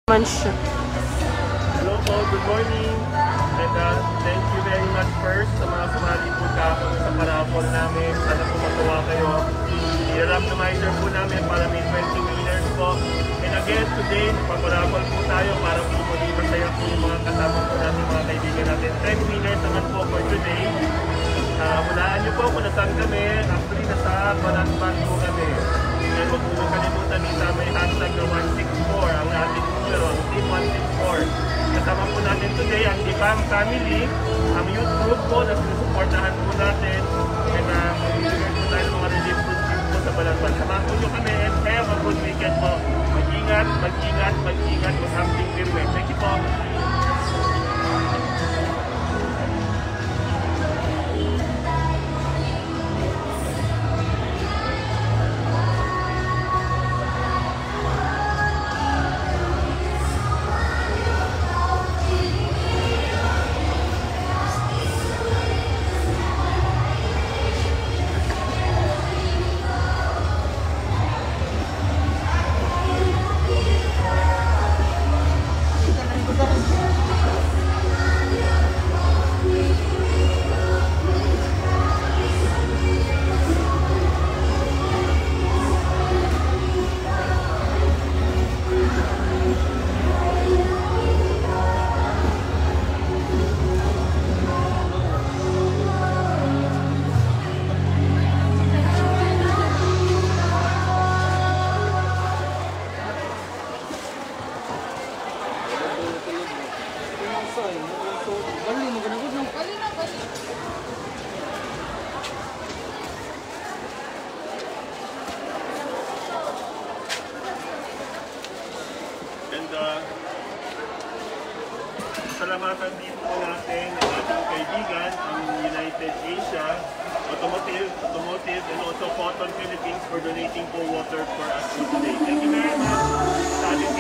Man siya. Hello po, good morning. And thank you very much first sa mga sumali po kahapon sa parapol namin. Sana po matuwa kayo. I-randomizer po namin para may 20 winners po. And again, today, paparapol po tayo para po muli masaya po yung mga kasama po natin, mga kaibigan natin. 10 winners naman po for today. Hulaan niyo po kung nasaan kami. Actually, nasa Balasban po kami. And huwag po kalimutan nito, may hashtag na 164 ang ating numero, ang Team 164. Kasama po natin today ang Dipam Family, ang youth group po na sinusuportahan po natin. And mag-ibigay po tayo ng mga relief food po sa Balasban. Samahan po nyo kami and have a good weekend po. Mag-ingat, mag-ingat, mag-ingat, mag-amping firme. Thank you po. Salamatan din po natin ang ating kaibigan, ang United Asia, Automotive and also Cotton Philippines for donating po water for us today. Thank you very much sa ating